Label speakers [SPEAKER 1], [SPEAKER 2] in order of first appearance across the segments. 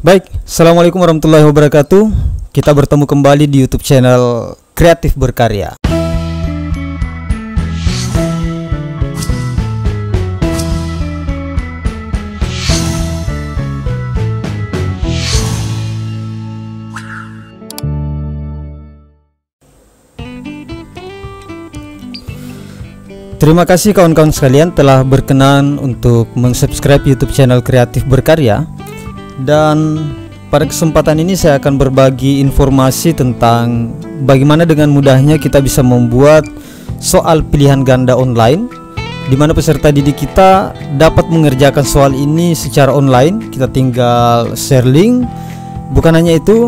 [SPEAKER 1] Baik, Assalamualaikum warahmatullahi wabarakatuh. Kita bertemu kembali di YouTube channel Kreatif Berkarya. Terima kasih kawan-kawan sekalian telah berkenan untuk mensubscribe YouTube channel Kreatif Berkarya. Dan pada kesempatan ini saya akan berbagi informasi tentang bagaimana dengan mudahnya kita bisa membuat soal pilihan ganda online, di mana peserta didik kita dapat mengerjakan soal ini secara online. Kita tinggal share link. Bukan hanya itu,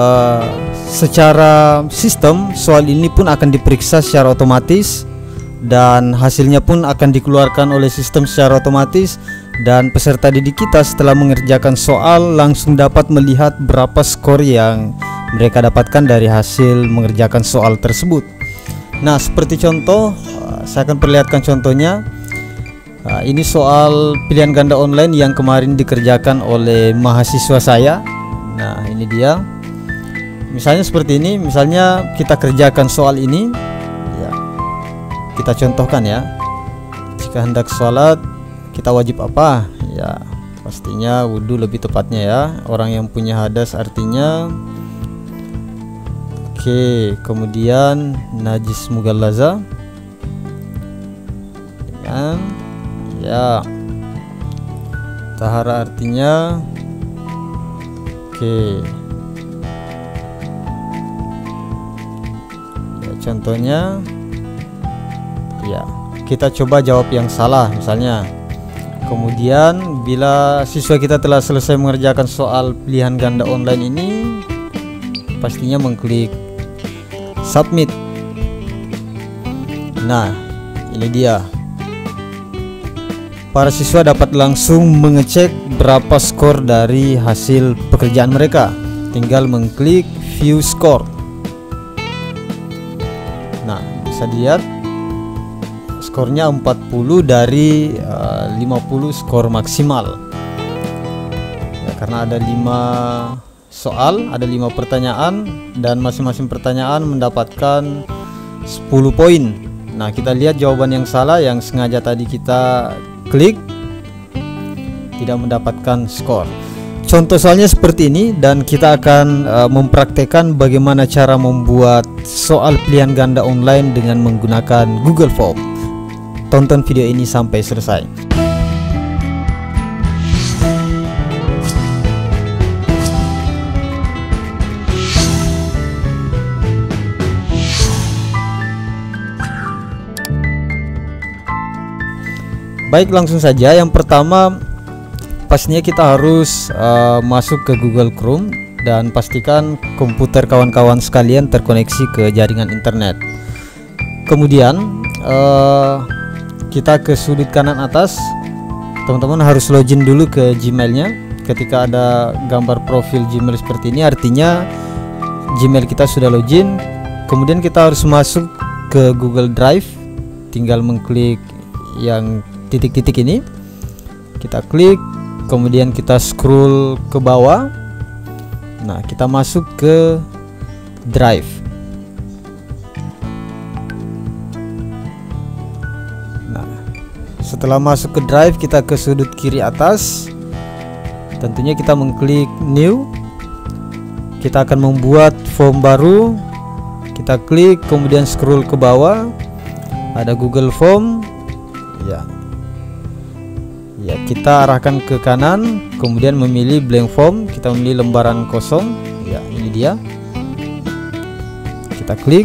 [SPEAKER 1] secara sistem soal ini pun akan diperiksa secara otomatis dan hasilnya pun akan dikeluarkan oleh sistem secara otomatis. Dan peserta didik kita setelah mengerjakan soal langsung dapat melihat berapa skor yang mereka dapatkan dari hasil mengerjakan soal tersebut. Nah, seperti contoh, saya akan perlihatkan contohnya. Ini soal pilihan ganda online yang kemarin dikerjakan oleh mahasiswa saya. Nah, ini dia. Misalnya seperti ini, misalnya kita kerjakan soal ini ya. Kita contohkan ya. Jika hendak sholat, kita wajib apa? Ya, pastinya wudhu lebih tepatnya ya. Orang yang punya hadas artinya. Oke, kemudian najis mughallaza. Ya. Tahara artinya. Oke. Ya, contohnya ya, kita coba jawab yang salah misalnya. Kemudian bila siswa kita telah selesai mengerjakan soal pilihan ganda online ini, pastinya mengklik submit. Nah, ini dia. Para siswa dapat langsung mengecek berapa skor dari hasil pekerjaan mereka. Tinggal mengklik view score. Nah, bisa dilihat skornya 40 dari 50 skor maksimal ya, karena ada 5 soal, ada 5 pertanyaan dan masing-masing pertanyaan mendapatkan 10 poin. Nah, kita lihat jawaban yang salah yang sengaja tadi kita klik tidak mendapatkan skor. Contoh soalnya seperti ini dan kita akan mempraktekkan bagaimana cara membuat soal pilihan ganda online dengan menggunakan Google Form. Tonton video ini sampai selesai. Baik, langsung saja. Yang pertama, pastinya kita harus masuk ke Google Chrome dan pastikan komputer kawan-kawan sekalian terkoneksi ke jaringan internet. Kemudian kita ke sudut kanan atas, teman-teman harus login dulu ke Gmailnya. Ketika ada gambar profil Gmail seperti ini, artinya Gmail kita sudah login. Kemudian kita harus masuk ke Google Drive. Tinggal mengklik yang titik-titik ini, kita klik, kemudian kita scroll ke bawah. Nah, kita masuk ke Drive. Setelah masuk ke Drive, kita ke sudut kiri atas. Tentunya kita mengklik New. Kita akan membuat form baru. Kita klik, kemudian scroll ke bawah. Ada Google Form. Ya, kita arahkan ke kanan, kemudian memilih blank form. Kita memilih lembaran kosong. Ya, ini dia. Kita klik.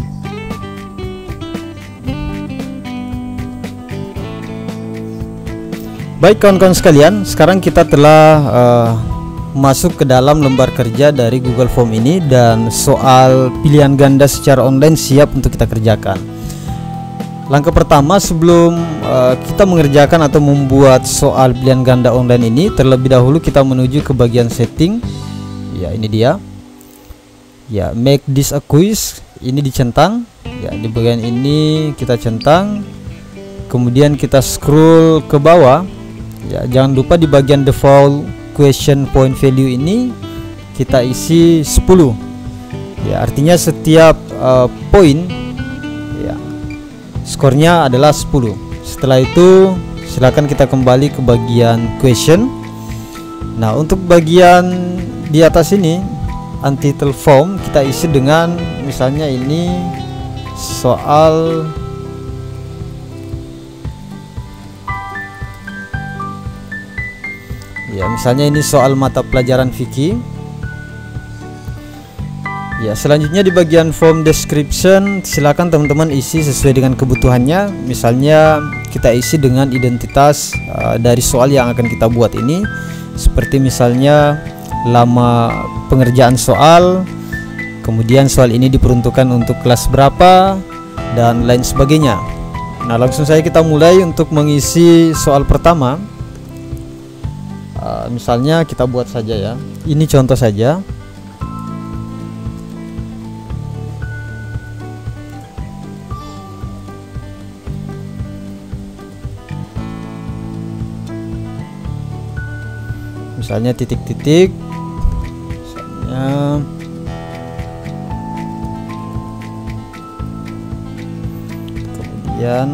[SPEAKER 1] Baik kawan-kawan sekalian, sekarang kita telah masuk ke dalam lembar kerja dari Google Form ini dan soal pilihan ganda secara online siap untuk kita kerjakan. Langkah pertama sebelum kita mengerjakan atau membuat soal pilihan ganda online ini, terlebih dahulu kita menuju ke bagian setting. Ya, ini dia. Ya, make this a quiz, ini dicentang. Ya, di bagian ini kita centang. Kemudian kita scroll ke bawah. Ya, jangan lupa di bagian default question point value ini kita isi 10. Ya, artinya setiap poin ya skornya adalah 10. Setelah itu silakan kita kembali ke bagian question. Nah, untuk bagian di atas ini untitled form kita isi dengan misalnya ini soal ya, misalnya ini soal mata pelajaran fikih. Ya, selanjutnya di bagian form description silakan teman-teman isi sesuai dengan kebutuhannya. Misalnya kita isi dengan identitas dari soal yang akan kita buat ini, seperti misalnya lama pengerjaan soal, kemudian soal ini diperuntukkan untuk kelas berapa, dan lain sebagainya. Nah, langsung saja kita mulai untuk mengisi soal pertama. Misalnya kita buat saja ya, ini contoh saja. Misalnya titik-titik, misalnya kemudian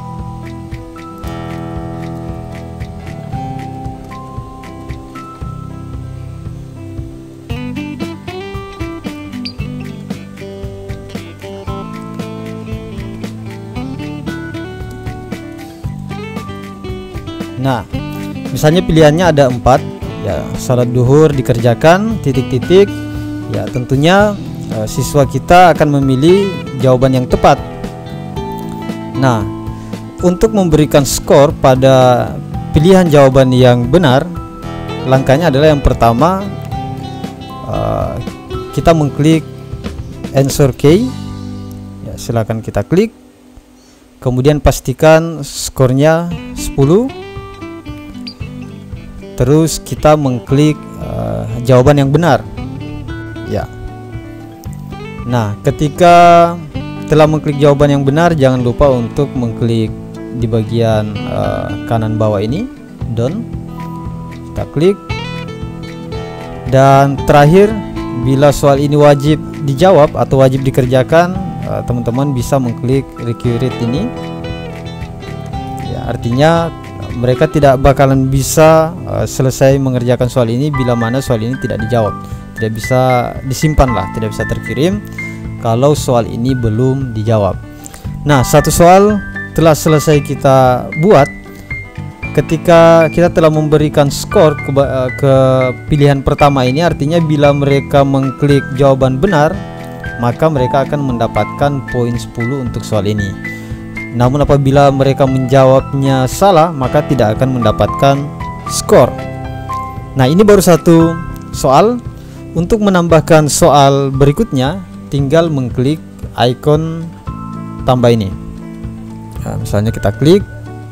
[SPEAKER 1] nah, misalnya pilihannya ada 4. Ya, salat duhur dikerjakan titik-titik. Ya, tentunya siswa kita akan memilih jawaban yang tepat. Nah, untuk memberikan skor pada pilihan jawaban yang benar, langkahnya adalah yang pertama kita mengklik answer key. Ya, silakan kita klik. Kemudian pastikan skornya 10. Terus kita mengklik jawaban yang benar. Ya. Nah, ketika telah mengklik jawaban yang benar, jangan lupa untuk mengklik di bagian kanan bawah ini, done. Kita klik. Dan terakhir, bila soal ini wajib dijawab atau wajib dikerjakan, teman-teman bisa mengklik required ini. Ya, artinya mereka tidak bakalan bisa selesai mengerjakan soal ini bila mana soal ini tidak dijawab, tidak bisa disimpan lah, tidak bisa terkirim kalau soal ini belum dijawab. Nah, satu soal telah selesai kita buat. Ketika kita telah memberikan skor ke pilihan pertama ini, artinya bila mereka mengklik jawaban benar, maka mereka akan mendapatkan poin 10 untuk soal ini. Namun apabila mereka menjawabnya salah, maka tidak akan mendapatkan skor. Nah, ini baru satu soal. Untuk menambahkan soal berikutnya, tinggal mengklik icon tambah ini. Nah, misalnya kita klik.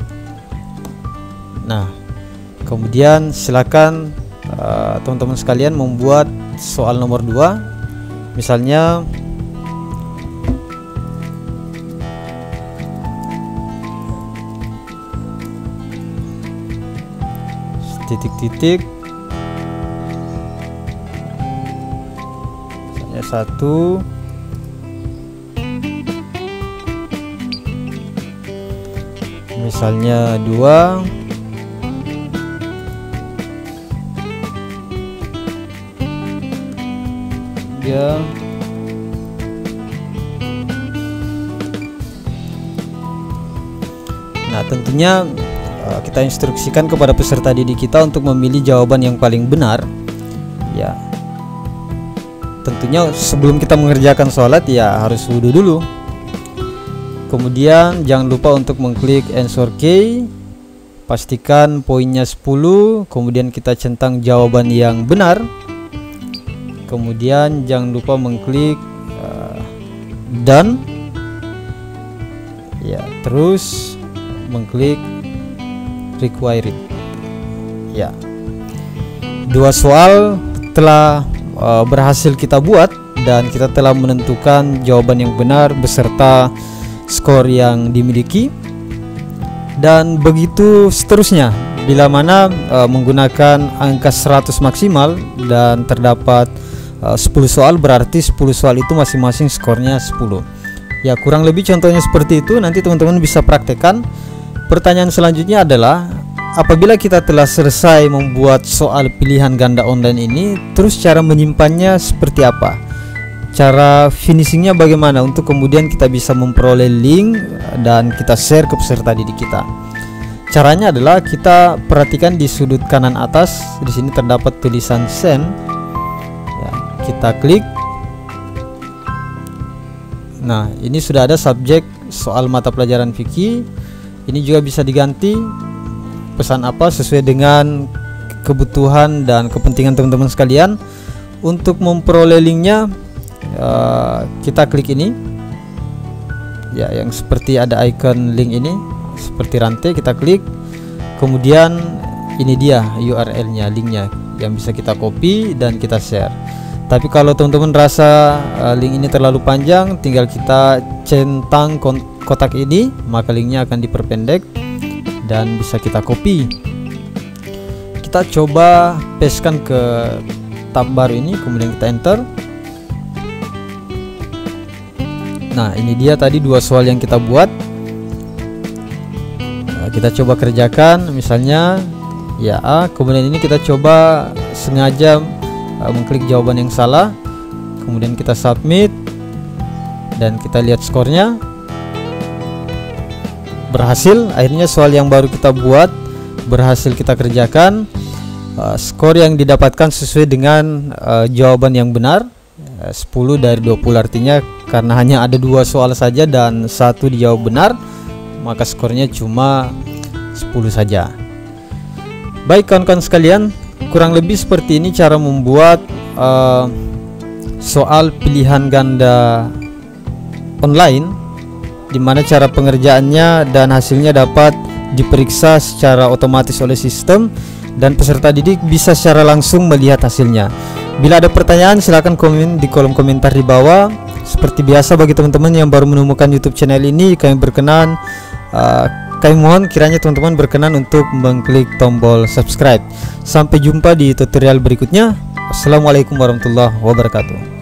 [SPEAKER 1] Nah, kemudian silakan teman-teman sekalian membuat soal nomor 2. Misalnya titik-titik, misalnya 1, misalnya 2, ya. Nah, tentunya kita instruksikan kepada peserta didik kita untuk memilih jawaban yang paling benar. Ya, tentunya sebelum kita mengerjakan sholat ya harus wudhu dulu. Kemudian jangan lupa untuk mengklik answer key, pastikan poinnya 10, kemudian kita centang jawaban yang benar. Kemudian jangan lupa mengklik done. Ya, terus mengklik required. Ya, 2 soal telah berhasil kita buat dan kita telah menentukan jawaban yang benar beserta skor yang dimiliki. Dan begitu seterusnya bila mana menggunakan angka 100 maksimal dan terdapat 10 soal, berarti 10 soal itu masing-masing skornya 10. Ya, kurang lebih contohnya seperti itu. Nanti teman-teman bisa praktekkan. Pertanyaan selanjutnya adalah, apabila kita telah selesai membuat soal pilihan ganda online ini, terus cara menyimpannya seperti apa? Cara finishingnya bagaimana untuk kemudian kita bisa memperoleh link dan kita share ke peserta didik kita? Caranya adalah kita perhatikan di sudut kanan atas, di sini terdapat tulisan send. Ya, kita klik. Nah, ini sudah ada subjek soal mata pelajaran fikih. Ini juga bisa diganti pesan apa sesuai dengan kebutuhan dan kepentingan teman-teman sekalian. Untuk memperoleh linknya, kita klik ini ya, yang seperti ada icon link ini seperti rantai, kita klik. Kemudian ini dia URL-nya, linknya yang bisa kita copy dan kita share. Tapi kalau teman-teman rasa link ini terlalu panjang, tinggal kita centang kotak ini, maka linknya akan diperpendek dan bisa kita copy. Kita coba pastekan ke tab baru ini, kemudian kita enter. Nah, ini dia tadi 2 soal yang kita buat. Nah, kita coba kerjakan, misalnya ya A, kemudian ini kita coba sengaja mengklik jawaban yang salah, kemudian kita submit dan kita lihat skornya. Berhasil, akhirnya soal yang baru kita buat berhasil kita kerjakan. Skor yang didapatkan sesuai dengan jawaban yang benar, 10 dari 20, artinya karena hanya ada 2 soal saja dan 1 dijawab benar, maka skornya cuma 10 saja. Baik kawan-kawan sekalian, kurang lebih seperti ini cara membuat soal pilihan ganda online, dimana cara pengerjaannya dan hasilnya dapat diperiksa secara otomatis oleh sistem dan peserta didik bisa secara langsung melihat hasilnya. Bila ada pertanyaan, silahkan komen di kolom komentar di bawah. Seperti biasa, bagi teman-teman yang baru menemukan YouTube channel ini, kami mohon kiranya teman-teman berkenan untuk mengklik tombol subscribe. Sampai jumpa di tutorial berikutnya. Assalamualaikum warahmatullahi wabarakatuh.